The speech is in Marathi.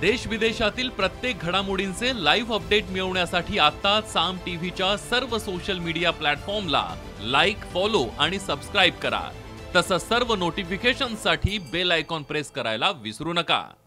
देश विदेशातील प्रत्येक घडामोडींचे लाईव्ह अपडेट मिळवण्यासाठी आता साम टीव्हीच्या सर्व सोशल मीडिया प्लॅटफॉर्मला लाईक, फॉलो आणि सबस्क्राईब करा। तसंच सर्व नोटिफिकेशनसाठी बेल आयकॉन प्रेस करायला विसरू नका।